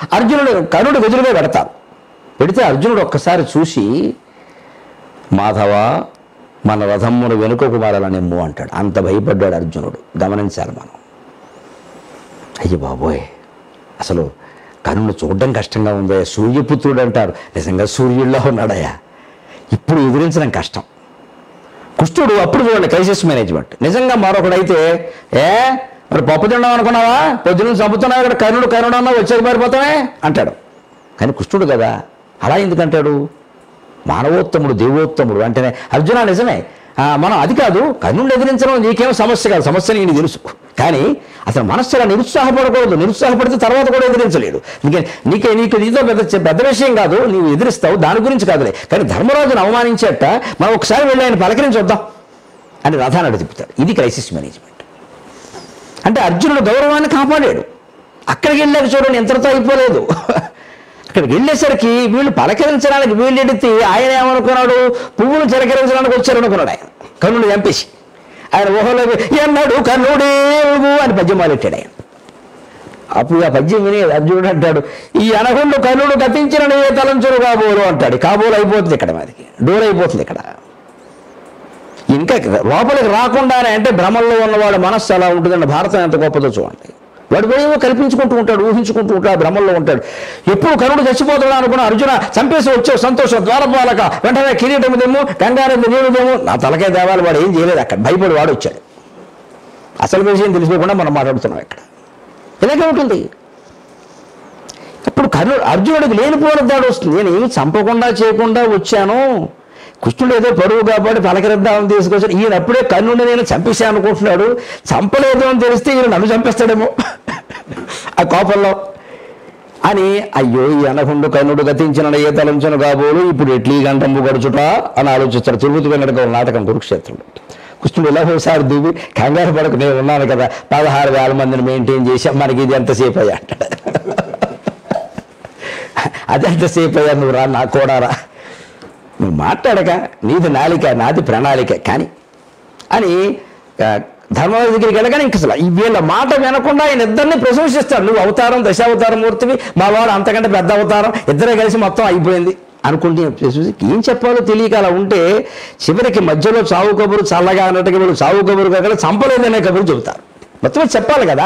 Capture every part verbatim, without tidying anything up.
అర్జునుడు కర్ణుడు ఎదురుగా పెడతారు. పెడితే అర్జునుడు ఒక్కసారి చూసి మాధవ మన రథమ్మును వెనుకకు మారాలనిమ్ము అంటాడు. అంత భయపడ్డాడు అర్జునుడు. గమనించాలి మనం. అయ్యి బాబోయ్, అసలు కర్ణుడు చూడడం కష్టంగా ఉందయ్యా, సూర్యపుత్రుడు అంటారు, నిజంగా సూర్యుడిలో ఉన్నాడయ్యా, ఇప్పుడు ఎదిరించడం కష్టం. కుష్ఠుడు అప్పుడు చూడండి క్రైసిస్ మేనేజ్మెంట్. నిజంగా మరొకడైతే ఏ మరి పప్పు తినడం అనుకున్నావా, పొద్దున్న చంపుతున్నావు ఇక్కడ కర్ణుడు కర్ణుడు అన్నా వచ్చేది పారిపోతామే అంటాడు. కానీ కుష్ఠుడు కదా, అలా ఎందుకంటాడు? మానవోత్తముడు దేవోత్తముడు అంటేనే అర్జున నిజమే, మనం అది కాదు కర్ణుడిని ఎదిరించడం నీకేమో సమస్య కాదు, సమస్య నీకు తెలుసు. కానీ అసలు మనస్సుగా నిరుత్సాహపడకూడదు. నిరుత్సాహపడితే తర్వాత కూడా ఎదిరించలేదు. నీకే నీకే నీకు నీతో పెద్ద పెద్ద విషయం కాదు, నీవు ఎదిరిస్తావు, దాని గురించి కాదులే. కానీ ధర్మరాజును అవమానించేట మనం ఒకసారి వెళ్ళి ఆయన పలకరించి వద్దాం అని రథాన్ని అడు తిప్పుతాడు. ఇది క్రైసిస్ మేనేజ్మెంట్ అంటే. అర్జునుడు గౌరవాన్ని కాపాడాడు. అక్కడికి వెళ్ళాక చూడండి ఎంతతో అయిపోలేదు. అక్కడికి వెళ్ళేసరికి వీళ్ళు పలకరించడానికి వీళ్ళు ఎడితే ఆయన ఏమనుకున్నాడు, పువ్వులు చిలకరించడానికి వచ్చారు అనుకున్నాడు ఆయన. కర్ణుడు చంపేసి ఆయన ఊహలో ఎన్నాడు కర్ణుడేవు అని పద్యం మొదలెట్టాడు ఆయన. అప్పుడు ఆ పద్యం విని అర్జునుడు అంటాడు, ఈ అనగుండు కర్ణుడు గతించిన ఏ తలంచుడు కాబోలు అంటాడు. కాబోలు అయిపోతుంది ఇక్కడ, మాదికి డోర్ అయిపోతుంది ఇక్కడ. ఇంకా లోపలికి రాకుండానే అంటే భ్రమల్లో ఉన్నవాడు మనస్సు అలా ఉంటుందండి. భారతం ఎంత గొప్పదో చూడండి. వాడు ఏమో కల్పించుకుంటూ ఉంటాడు, ఊహించుకుంటూ ఉంటాడు, భ్రమల్లో ఉంటాడు. ఎప్పుడు కర్ణుడు చచ్చిపోతాడు అనుకున్న అర్జున చంపేసి వచ్చావు, సంతోషం, ద్వారపాలక వెంటనే కిరీటముదేమో గంగానది నీరుదేమో నా తలకే దేవాలి. వాడు ఏం చేయలేదు అక్కడ, భయపడి వాడు వచ్చాడు. అసలు విషయం తెలిసిపోకుండా మనం మాట్లాడుతున్నాం ఇక్కడ. ఇలాగే ఉంటుంది. అప్పుడు కర్ణుడు అర్జునుడికి లేనిపోయిన దాడి వస్తుంది. నేను ఏమి చంపకుండా చేయకుండా వచ్చాను, కృష్ణుడు ఏదో పరువు కాబట్టి పలకరిద్దామని తీసుకొచ్చాడు. ఈయన అప్పుడే కర్ణుడిని నేను చంపేశాను అనుకుంటున్నాడు. చంపలేదు అని తెలిస్తే ఈయన నన్ను చంపేస్తాడేమో ఆ కోపంలో అని. అయ్యో ఈ అనగుండు కర్ణుడు గతించిన ఏ తలంచను కాబోలు ఇప్పుడు ఎట్లీ గంటంబు గడుచుట అని ఆలోచిస్తాడు. తిరుపతి వెంకట నాటకం కురుక్షేత్రంలో. కృష్ణుడు ఇలా ఒకసారి దిగి కంగారు పడకు, నేను ఉన్నాను కదా, పదహారు వేల మందిని మెయింటైన్ చేశాం, మనకి ఇది ఎంతసేపు అయ్యా అంటాడు. అది ఎంతసేపు అయ్యా, నువ్వు రా నా కూడా రా, నువ్వు మాట్లాడక, నీది నాలిక నాది ప్రణాళిక కానీ అని ధర్మరాజు దగ్గరికి వెళ్ళగానే ఇంక అసలు ఈ వీళ్ళ మాట వినకుండా ఆయన ఇద్దరిని ప్రశంసిస్తాడు. నువ్వు అవతారం దశావతారం మూర్తివి, మా వాడు అంతకంటే పెద్ద అవతారం, ఇద్దరే కలిసి మొత్తం అయిపోయింది అనుకుంటే ఏం చెప్పాలో తెలియక అలా ఉంటే చివరికి మధ్యలో చావు కబురు చల్లగా అన్నట్టుగా వీళ్ళు చావు కబురు కాకుండా చంపలేదనే కబురు చెబుతారు. మొత్తం చెప్పాలి కదా.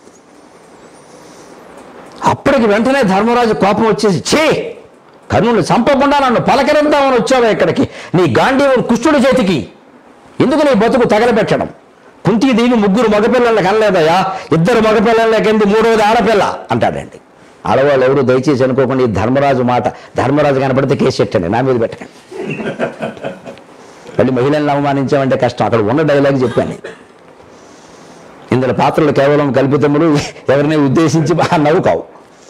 అప్పటికి వెంటనే ధర్మరాజు కోపం వచ్చేసి, ఛే కర్ణుడిని చంపకుండా నన్ను పలకరిద్దామని వచ్చావా ఇక్కడికి, నీ గాంధీవం కుష్ఠుడి చేతికి, ఎందుకు నీ బతుకు తగలబెట్టడం, కుంతి దీని ముగ్గురు మగపిల్లల్ని కనలేదయ్యా, ఇద్దరు మగపిల్లలకి మూడవది ఆడపిల్ల అంటాడండి. ఆడవాళ్ళు ఎవరు దయచేసి అనుకోకుండా ఈ ధర్మరాజు మాట, ధర్మరాజు కనపడితే కేసు పెట్టండి, నా మీద పెట్టకండి. మళ్ళీ మహిళలను అవమానించామంటే కష్టం. అక్కడ ఉన్న డైలాగ్ చెప్పాను, ఇందులో పాత్రలు కేవలం కల్పితములు, ఎవరిని ఉద్దేశించి నవ్వు కావు.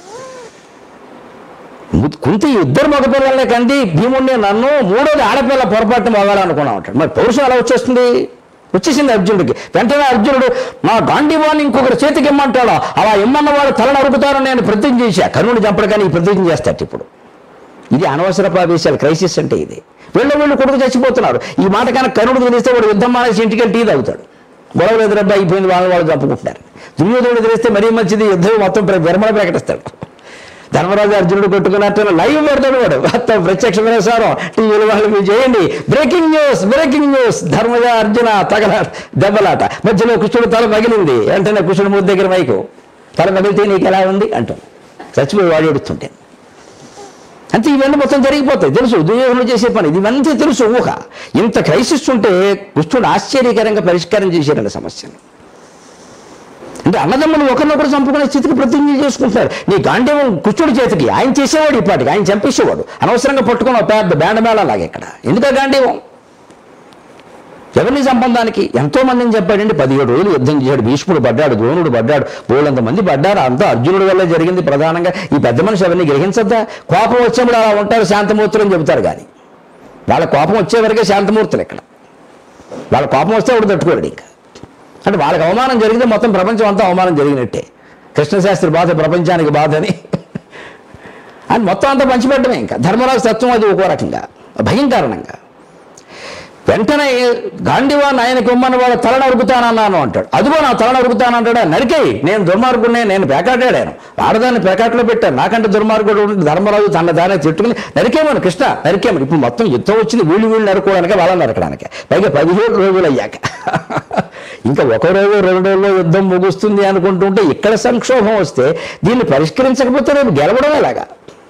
కుంతి ఇద్దరు మగపిల్లలనే కంది భీముడిని నన్ను మూడోది ఆడపిల్ల పొరపాటు మగాడు అనుకున్నాం అంటాడు. మరి పౌరుషం ఎలా వచ్చేస్తుంది? వచ్చేసింది అర్జునుడికి. వెంటనే అర్జునుడు నా గాంధీవాన్ని ఇంకొకరి చేతికి ఇమ్మంటాడా, అలా ఇమ్మన్న వాడు తల నరుకుతారని నేను ప్రతిజ్ఞ చేశా. కర్ణుడు చంపడు కానీ ఈ ప్రతిజ్ఞ చేస్తాడు. ఇప్పుడు ఇది అనవసరపు ఆవేశాలు, క్రైసిస్ అంటే ఇది. వీళ్ళు వీళ్ళు కొడుకు చచ్చిపోతున్నారు. ఈ మాట కనుక కర్ణుడు తెలిస్తే వాడు యుద్ధం మానేసి ఇంటికి వెళ్ళి టీ తాగుతాడు. గొడవలు ఎదురబ్బా అయిపోయింది, వాళ్ళు వాళ్ళు చంపుకుంటున్నారు. దుర్యోధనుడు తెలిస్తే మరీ మంచిది, యుద్ధం మొత్తం విరమణ ప్రకటిస్తాడు. ధర్మరాజు అర్జునుడు కొట్టుకున్నట్టు లైవ్ పెడతాడు వాడు, మొత్తం ప్రత్యక్ష ప్రసారం టీవీలు వాళ్ళు మీరు చేయండి. Breaking news, breaking news, Dharmaja Arjuna తగల దెబ్బలాట, మధ్యలో కృష్ణుడు తల పగిలింది, వెంటనే కృష్ణుడు మూడు దగ్గర మైకు, తల పగిలితే నీకు ఎలా ఉంది అంటూ చచ్చిపోయి వాడు ఏడుస్తుంటే అంతే. ఇవన్నీ మొత్తం జరిగిపోతాయి, తెలుసు దుర్యోధనుడు చేసే పని, ఇవన్నీ తెలుసు ఊహ. ఇంత క్రైసిస్ ఉంటే కృష్ణుడు ఆశ్చర్యకరంగా పరిష్కారం చేశారన్న సమస్యను. అంటే అన్నదమ్ములు ఒకరినొకరు చంపుకునే స్థితికి ప్రతిజ్ఞ చేసుకుంటున్నారు. నీ గాంధీవం కృష్ణుడి చేతికి, ఆయన చేసేవాడు ఇప్పటికి, ఆయన చంపేసేవాడు. అనవసరంగా పట్టుకున్న పెద్ద బ్యాండమేళ లాగా ఇక్కడ. ఎందుక గాంధీవం? ఎవరిని చంపడానికి? ఎంతో మందిని చెప్పాడండి. పదిహేడు రోజులు యుద్ధం చేశాడు. భీష్ముడు పడ్డాడు, ద్రోణుడు పడ్డాడు, బోళ్ళంత మంది పడ్డారు. అంతా అర్జునుడి వల్ల జరిగింది ప్రధానంగా. ఈ పెద్ద మనిషి ఎవరిని గ్రహించద్దా? కోపం వచ్చేప్పుడు అలా ఉంటారు శాంతమూర్తులు అని చెబుతారు. కానీ వాళ్ళ కోపం వచ్చే వరకే శాంతమూర్తులు ఇక్కడ. వాళ్ళ కోపం వస్తే ఎవడు తట్టుకోలేడు ఇంకా. అంటే వాళ్ళకి అవమానం జరిగితే మొత్తం ప్రపంచం అంతా అవమానం జరిగినట్టే. కృష్ణశాస్త్రి బాధ ప్రపంచానికి బాధ అని అని మొత్తం అంతా పంచిపెట్టమే. ఇంకా ధర్మరాజు తత్వం అది ఒక్కో రకంగా భయం కారణంగా. వెంటనే గాంధీవాన్ని ఆయనకి ఇమ్మని వాడు తల నరుకుతానన్నాను అంటాడు. అదిగో నా తల నరుకుతానంటాడా? నరికేయి, నేను దుర్మార్గుడినే, నేను పేకాటాడాను, ఆడదాన్ని పేకాట్లో పెట్టాను, నాకంటే దుర్మార్గుడు ధర్మరాజు తన దాన్ని తిట్టుకుని నరికేమని కృష్ణ నరికేమని. ఇప్పుడు మొత్తం యుద్ధం వచ్చింది వీళ్ళు వీళ్ళు నరుకోవడానికి, వాళ్ళని నరకడానికి, పైగా పదిహేడు రోజులు అయ్యాక. ఇంకా ఒక రోజు రెండు రోజుల్లో యుద్ధం ముగుస్తుంది అనుకుంటుంటే ఇక్కడ సంక్షోభం వస్తే దీన్ని పరిష్కరించకపోతే రేపు గెలవడం ఎలాగా?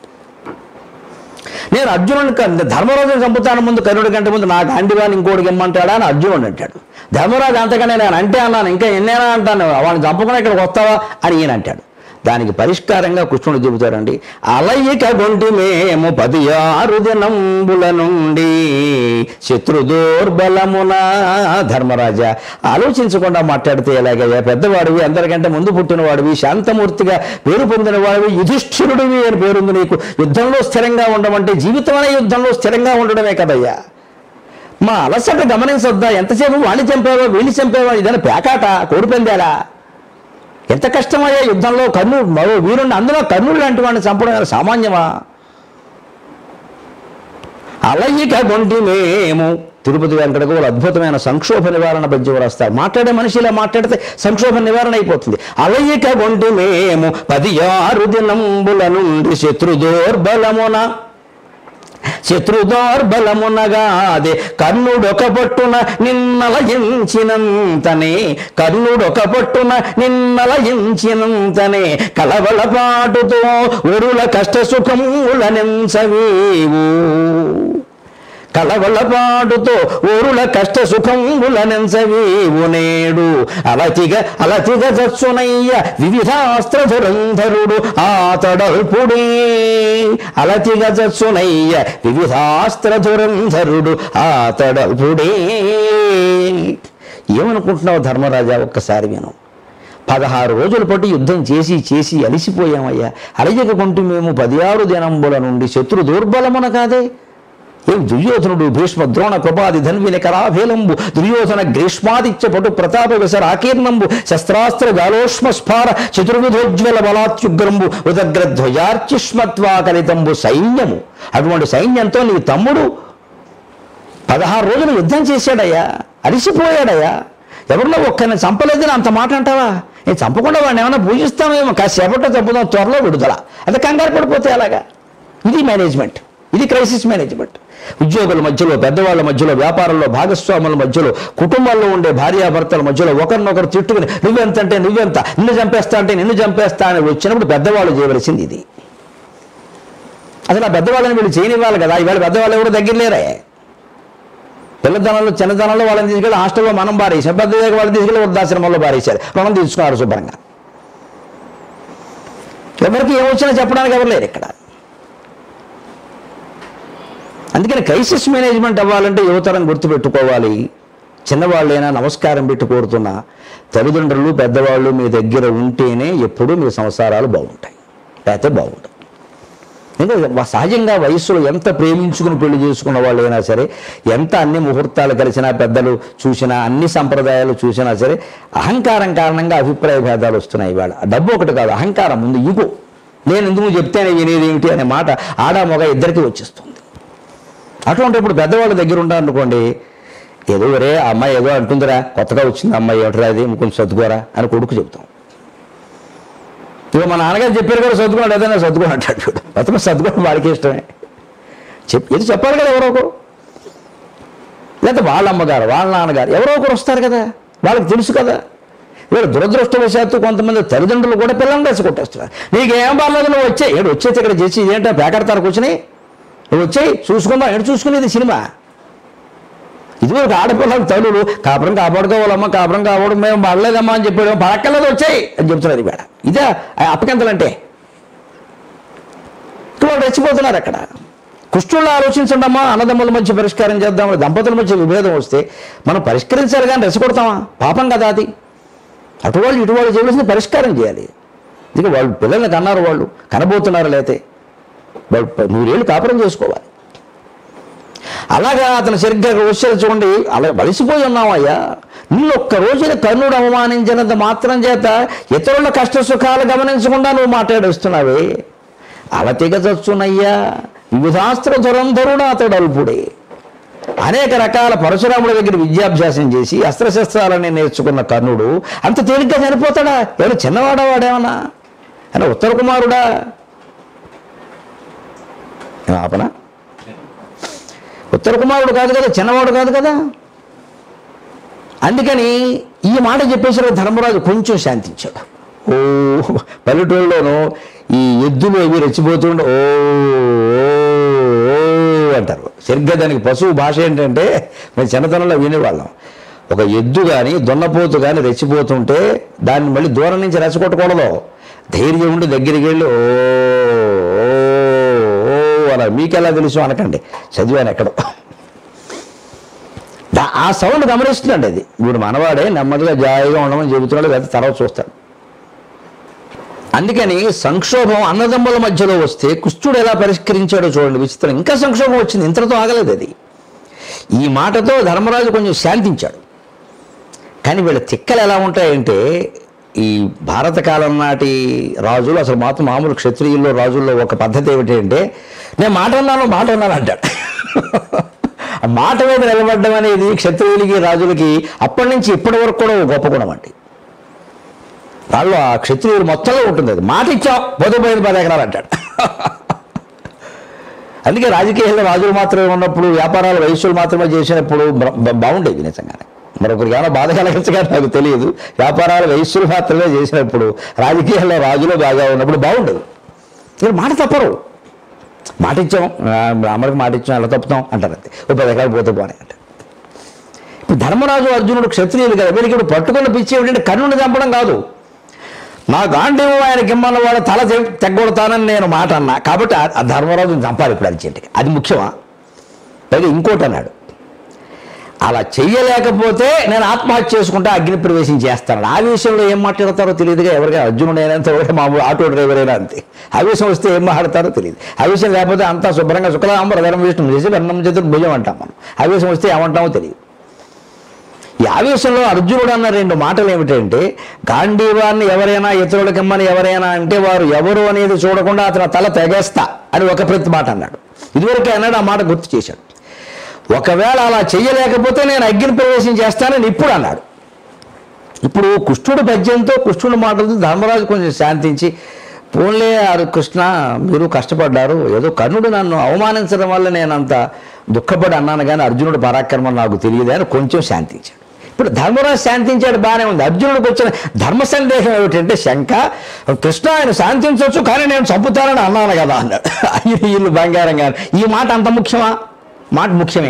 నేను అర్జునుడిని ధర్మరాజుని చంపుతాను ముందు కర్ణుడి కంటే ముందు నా గాంధీవాన్ని ఇంకోటికి ఇమ్మంటాడా అని అర్జునుడు అంటాడు. ధర్మరాజు అంతకనే నేను అంటే అన్నాను, ఇంకా ఎన్నైనా అంటాను, వాడిని చంపుకుని ఇక్కడికి వస్తావా అని ఈయన అంటాడు. దానికి పరిష్కారంగా కృష్ణుడు చెబుతాడండి, అలయిక గొంటి మేము పది ఆరు దినంబుల నుండి శత్రుదోర్బలమున. ధర్మరాజా, ఆలోచించకుండా మాట్లాడితే ఎలాగయ్యా? పెద్దవాడివి, అందరికంటే ముందు పుట్టినవాడివి, శాంతమూర్తిగా పేరు పొందిన వాడివి, యుధిష్ఠిరుడివి అని పేరుంది నీకు. యుద్ధంలో స్థిరంగా ఉండమంటే జీవితం అనే యుద్ధంలో స్థిరంగా ఉండడమే కదయ్యా. మా అలసట గమనించొద్దా? ఎంతసేపు వాణ్ణి చంపేవా వీణ్ణి చంపేవా? ఇదైనా పేకాట, కోడిపందేలా? ఎంత కష్టమయ్యా యుద్ధంలో. కర్ణుడు మరో వీరుణ్ణి, అందులో కర్ణుడు లాంటి వాడిని చంపడం సామాన్యమా? అలయిక గొంటి మేము. తిరుపతి వెంకటకు వాళ్ళు అద్భుతమైన సంక్షోభ నివారణ పద్యం రాస్తారు. మాట్లాడే మనిషి ఇలా మాట్లాడితే సంక్షోభ నివారణ అయిపోతుంది. అలయిక గొంటి మేము పది ఆరు దినంబుల నుండి శత్రుదోర్బలమున. శత్రుదోర్బలమునగాదే కర్ణుడొక పట్టున నిన్నలయించినంతనే. కర్ణుడొక పట్టున నిన్నలయించినంతనే కలవలపాటుతో ఒరుల కష్ట సుఖములనెంచవేవు. కలవలపాటుతో ఊరుల కష్ట సుఖములనెంచవేవు నేడు. అలతిగ అలతిగ చచ్చునయ్య వివిధాస్త్రధురంధరుడు ఆతడల్పుడే. అలతిగ చచ్చునయ్య వివిధాస్త్రధురంధరుడు ఆతడల్పుడే. ఏమనుకుంటున్నావు ధర్మరాజా? ఒక్కసారి విను. పదహారు రోజుల పాటు యుద్ధం చేసి చేసి అలిసిపోయామయ్యా. అలయక కొంటి మేము పదిహారు దినంబుల నుండి శత్రు దుర్బలమున కాదే. ఏం దుర్యోధనుడు భీష్మ ద్రోణ కృపాది ధన్విని కరాభేలంబు దుర్యోధన గ్రీష్మాదిత్య పటు ప్రతాప విసర ఆకీర్ణంబు శస్త్రాస్త్ర గాలోష్మ స్ఫార చతుర్విధోజ్వల బలాత్యుగ్రంబు ఉదగ్రధ్వజార్చిష్మత్వా కలితంబు సైన్యము. అటువంటి సైన్యంతో నీ తమ్ముడు పదహారు రోజులు యుద్ధం చేశాడయ్యా, అలిసిపోయాడయ్యా. ఎవరిలో ఒక్కరిని చంపలేదని అంత మాట అంటావా? నేను చంపకుండా వాడిని ఏమైనా పూజిస్తామేమో, కాసేపట్లో చంపుదాం, త్వరలో విడుదల. అంత కంగారు పడిపోతే అలాగా? ఇది మేనేజ్మెంట్, ఇది క్రైసిస్ మేనేజ్మెంట్. ఉద్యోగుల మధ్యలో, పెద్దవాళ్ళ మధ్యలో, వ్యాపారంలో భాగస్వాముల మధ్యలో, కుటుంబాల్లో ఉండే భార్యాభర్తల మధ్యలో ఒకరినొకరు తిట్టుకుని నువ్వెంత అంటే నువ్వెంత, నిన్ను చంపేస్తా అంటే నిన్ను చంపేస్తా అని వచ్చినప్పుడు పెద్దవాళ్ళు చేయవలసింది ఇది. అసలు ఆ పెద్దవాళ్ళని వీళ్ళు చేయనివ్వాలి కదా. ఇవాళ పెద్దవాళ్ళు ఎవరు దగ్గర లేరే. పిల్లతనంలో చిన్నతనంలో వాళ్ళని తీసుకెళ్ళి హాస్టల్లో మనం బారేసాం, పెద్ద వాళ్ళని తీసుకెళ్ళి వృద్ధాశ్రమంలో బారేశారు, రుణం తీసుకున్నారు శుభ్రంగా. ఎవరికి ఏమొచ్చినా చెప్పడానికి ఎవరు లేరు ఇక్కడ. అందుకని క్రైసిస్ మేనేజ్మెంట్ అవ్వాలంటే యువతరం గుర్తుపెట్టుకోవాలి. చిన్నవాళ్ళైనా నమస్కారం పెట్టి కోరుతున్నా తల్లిదండ్రులు పెద్దవాళ్ళు మీ దగ్గర ఉంటేనే ఎప్పుడూ మీ సంసారాలు బాగుంటాయి, లేకపోతే బాగుంటాయి. ఎందుకంటే సహజంగా వయస్సులో ఎంత ప్రేమించుకుని పెళ్లి చేసుకున్న వాళ్ళు అయినా సరే, ఎంత అన్ని ముహూర్తాలు కలిసినా, పెద్దలు చూసినా, అన్ని సంప్రదాయాలు చూసినా సరే, అహంకారం కారణంగా అభిప్రాయ భేదాలు వస్తున్నాయి. ఇవాళ డబ్బు ఒకటి కాదు, అహంకారం ముందు ఇగో, నేను ఎందుకు చెప్తేనే వినేది ఏమిటి అనే మాట ఆడ మగ ఇద్దరికీ వచ్చేస్తుంది. అటువంటి ఇప్పుడు పెద్దవాళ్ళ దగ్గర ఉంటారనుకోండి, ఏదో వరే అమ్మాయి ఏదో అంటుందిరా, కొత్తగా వచ్చింది అమ్మాయి, ఏమిటరా అది, కొంచెం సర్దుకోరా అని కొడుకు చెబుతాం. ఇక మా నాన్నగారు చెప్పారు కదా సర్దుకున్నాడు, ఏదైనా సర్దుకొని అంటాడు. చూడు మొత్తం సర్దుకోవడం వాడికి ఇష్టమే. చెప్పి ఇది చెప్పాలి కదా ఎవరో ఒకరు, లేకపోతే వాళ్ళ అమ్మగారు వాళ్ళ నాన్నగారు ఎవరో ఒకరు వస్తారు కదా, వాళ్ళకి తెలుసు కదా. వీళ్ళు దురదృష్టవశాత్తు కొంతమంది తల్లిదండ్రులు కూడా పిల్లల్ని రెచ్చగొట్టేస్తున్నారు. నీకేం బాగాలేదు, నువ్వు వచ్చాయి ఏడు వచ్చేసి ఇక్కడ చేసి ఇదేంటో పేకడతారు కూర్చొని, నువ్వు వచ్చాయి చూసుకుందాం, ఎటు చూసుకునేది సినిమా. ఇది ఒక ఆడపిల్లల తల్లులు కాపురం కాపాడుకోవాలమ్మా, కాపురం కాపాడు మేము పడలేదమ్మా అని చెప్పాడు, పడక్కర్లేదు వచ్చాయి అని చెప్తున్నారు. ఇవాడ ఇదే అప్పకెంతలంటే వాళ్ళు రెచ్చిపోతున్నారు అక్కడ. కుష్ఠుల్లో ఆలోచించండి అమ్మా, అన్నదమ్ముల మధ్య పరిష్కారం చేద్దాం. దంపతుల మధ్య విభేదం వస్తే మనం పరిష్కరించాలి కానీ రెచ్చగొడతామా? పాపం కదా అది. అటువాళ్ళు ఇటువాళ్ళు చేయవలసింది పరిష్కారం చేయాలి. ఇక వాళ్ళు పిల్లల్ని కన్నారు, వాళ్ళు కనబోతున్నారు, లేతే వాళ్ళు నూరేళ్ళు కాపురం చేసుకోవాలి. అలాగా అతను సరిగ్గా వచ్చేది చూడండి, అలా వలసిపోయి ఉన్నామయ్యా. నువ్వు ఒక్క రోజున కర్ణుడు అవమానించినంత మాత్రం చేత ఇతరుల కష్ట సుఖాలు గమనించకుండా నువ్వు మాట్లాడేస్తున్నావే. అలా తెగచొచ్చునయ్యా వివిధాస్త్ర దురంధరుడు అతడు అల్పుడే. అనేక రకాల పరశురాముడి దగ్గర విద్యాభ్యాసం చేసి అస్త్రశస్త్రాలని నేర్చుకున్న కర్ణుడు అంత తేలిగ్గా చనిపోతాడా? ఎవరు చిన్నవాడా వాడేమన్నా? అని ఉత్తర కుమారుడా? ఆపనా? ఉత్తర కుమారుడు కాదు కదా, చిన్నవాడు కాదు కదా. అందుకని ఈ మాట చెప్పేసరికి ధర్మరాజు కొంచెం శాంతించాడు. ఓ పల్లెటూరులోనూ ఈ ఎద్దులు అవి రెచ్చిపోతుండే ఓ అంటారు. సరిగ్గా దానికి పశువు భాష ఏంటంటే మేము చిన్నతనంలో వినేవాళ్ళం. ఒక ఎద్దు కానీ దున్నపోతు కానీ రెచ్చిపోతుంటే దాన్ని మళ్ళీ దూరం నుంచి రెచ్చగొట్టకూడదు, ధైర్యం ఉండి దగ్గరికి వెళ్ళి ఓ అలా. మీకెలా తెలుసు అనకండి, చదివాను ఎక్కడో. ఆ సౌండ్ గమనిస్తుందండి. అది వీడు మనవాడే, నెమ్మదిగా జాయిగా ఉండమని చెబుతున్నాడు, లేదా తర్వాత చూస్తాడు. అందుకని సంక్షోభం అన్నదమ్ముల మధ్యలో వస్తే కుష్ఠుడు ఎలా పరిష్కరించాడో చూడండి, విచిత్రం. ఇంకా సంక్షోభం వచ్చింది, ఇంతటితో ఆగలేదు అది. ఈ మాటతో ధర్మరాజు కొంచెం శాంతించాడు. కానీ వీళ్ళ తిక్కలు ఎలా ఉంటాయంటే, ఈ భారత కాలం నాటి రాజులు అసలు మాత్రం మామూలు క్షత్రియుల్లో రాజుల్లో ఒక పద్ధతి ఏమిటంటే, నేను మాట అన్నాను మాట అన్నాను అంటాడు. ఆ మాట మీద నిలబడ్డం అనేది క్షత్రియులకి రాజులకి అప్పటి నుంచి ఇప్పటి వరకు కూడా గొప్ప గుణం అండి. వాళ్ళు ఆ క్షత్రియులు మొత్తంలో ఉంటుంది అది. మాట ఇచ్చాం పోతే పోయింది పది ఎకరాలు అంటాడు. అందుకే రాజకీయాల్లో రాజులు మాత్రమే ఉన్నప్పుడు, వ్యాపారాలు వయస్సులు మాత్రమే చేసినప్పుడు బాగుండేది నిజంగానే. మరొకరికి ఏమైనా బాధ కలిగించగా నాకు తెలియదు. వ్యాపారాలు వయస్సులు మాత్రమే చేసినప్పుడు, రాజకీయాల్లో రాజులు బాగా ఉన్నప్పుడు బాగుండదు. ఇక్కడ మాట తప్పరు. మాట ఇచ్చాం, అమ్మడికి మాట ఇచ్చాం, ఎలా తప్పుతాం అంటారు. అంతే, ఓ పది ఎకరాలు పోతే పోనీ అంటారు. ఇప్పుడు ధర్మరాజు అర్జునుడు క్షత్రియులు కదా, వీరికి ఇప్పుడు పట్టుకున్న పిచ్చి ఏమిటంటే కర్ణుని చంపడం కాదు. నా గాంధీవు ఆయనకి ఇమ్మన్న వాడు తల తెగ్గొడతానని నేను మాట అన్నా, కాబట్టి ఆ ధర్మరాజుని చంపాలి ఇప్పుడు అర్జెంటుగా. అది ముఖ్యమా? పైగా ఇంకోటి అన్నాడు, అలా చెయ్యలేకపోతే నేను ఆత్మహత్య చేసుకుంటే అగ్ని ప్రవేశం చేస్తాను. ఆ విషయంలో ఏం మాట్లాడతారో తెలియదుగా ఎవరికైనా. అర్జునుడు అయినంత ఒకటే, మామూలు ఆటో డ్రైవర్ అయినా అంతే. ఆ విషయం వస్తే ఏం మాట్లాడతారో తెలియదు. ఆ విషయం లేకపోతే అంతా శుభ్రంగా శుక్లాంబర ధర్మ విష్ణు చేసి అన్నం చతుర్ భుజం అంటాం మనం. ఆ విషయం వస్తే ఏమంటామో తెలియదు. ఈ ఆవేశంలో అర్జునుడు అన్న రెండు మాటలు ఏమిటంటే, గాంధీవాన్ని ఎవరైనా ఇతరులకిమ్మని ఎవరైనా అంటే వారు ఎవరు అనేది చూడకుండా అతను తల తెగేస్తా అని ఒక ప్రతి మాట అన్నాడు. ఇదివరకే అన్నాడు, ఆ మాట గుర్తు చేశాడు. ఒకవేళ అలా చెయ్యలేకపోతే నేను అగ్ని ప్రవేశం చేస్తానని ఇప్పుడు అన్నాడు. ఇప్పుడు కుష్ఠుడు పద్యంతో కుష్ఠుడు మాటలతో ధర్మరాజు కొంచెం శాంతించి, పోన్లే ఆరు కృష్ణ మీరు కష్టపడ్డారు, ఏదో కర్ణుడు నన్ను అవమానించడం వల్ల నేను అంత దుఃఖపడి అన్నాను కానీ అర్జునుడు పరాక్రమం నాకు తెలియదు అని కొంచెం శాంతించాడు. ఇప్పుడు ధర్మరాజు శాంతించాడు, బాగానే ఉంది. అర్జునుడికి వచ్చిన ధర్మ సందేహం ఏమిటంటే శంక, కృష్ణ ఆయన శాంతించవచ్చు కానీ నేను చంపుతానని అన్నాను కదా అన్నాడు. వీళ్ళు బంగారం కానీ ఈ మాట అంత ముఖ్యమా? మాట ముఖ్యమే.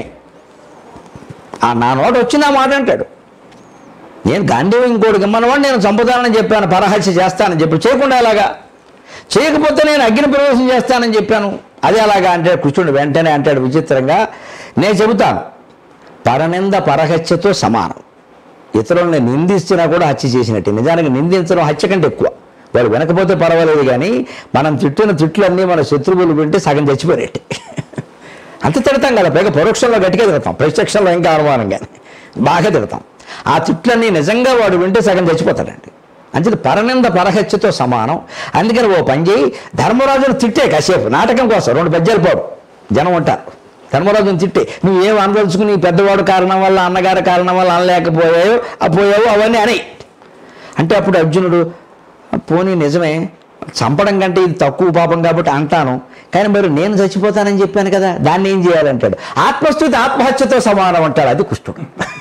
ఆ నా నోట వచ్చింది ఆ మాట అంటాడు. నేను గాంధీ ఇంకోటికి ఇమ్మన్నవాడు నేను చంపుతానని చెప్పాను, పరహత్య చేస్తానని చెప్పి, చేయకుండా ఎలాగా? చేయకపోతే నేను అగ్ని ప్రవేశం చేస్తానని చెప్పాను, అదే అలాగా అంటే కృష్ణుడు వెంటనే అంటాడు విచిత్రంగా, నేను చెబుతాను పరనింద పరహత్యతో సమానం. ఇతరులని నిందిస్తున్నా కూడా హత్య చేసినట్టు. నిజానికి నిందించడం హత్య కంటే ఎక్కువ. వాడు వినకపోతే పర్వాలేదు కానీ మనం తిట్టిన తిట్లన్నీ మన శత్రువులు వింటే సగం చచ్చిపోయేట్టు. అంత తిడతాం కదా, పైగా పరోక్షంలో గట్టిగా తిడతాం, ప్రత్యక్షంలో ఇంకా అనుమానం కానీ బాగా తిడతాం. ఆ తిట్లన్నీ నిజంగా వాడు వింటే సగం చచ్చిపోతాడండి. అంతే పరనింద పరహత్యతో సమానం. అందుకని ఓ పని చేయి, ధర్మరాజును తిట్టే కాసేపు నాటకం కోసం రెండు పద్యాలు పాడు, జనం ఉంటారు. ధర్మరాజును తిట్టే, నువ్వు ఏం అనదలుచుకుని పెద్దవాడు కారణం వల్ల అన్నగారి కారణం వల్ల అనలేకపోయావు అపోయావు అవన్నీ అని అంటే అప్పుడు అర్జునుడు పోనీ నిజమే, చంపడం కంటే ఇది తక్కువ పాపం కాబట్టి అంటాను, కానీ మరి నేను చచ్చిపోతానని చెప్పాను కదా, దాన్ని ఏం చేయాలంటాడు. ఆత్మస్థుతి ఆత్మహత్యతో సమానం అంటాడు. అది కృష్ణుడు.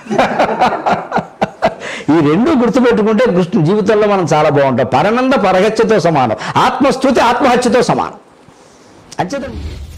ఈ రెండు గుర్తుపెట్టుకుంటే కృష్ణ జీవితంలో మనం చాలా బాగుంటాం. పరనంద పరహత్యతో సమానం, ఆత్మస్థుతి ఆత్మహత్యతో సమానం. అంచేత